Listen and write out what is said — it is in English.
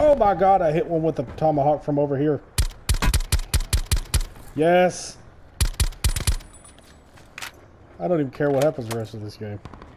Oh my god, I hit one with the tomahawk from over here. Yes. I don't even care what happens the rest of this game.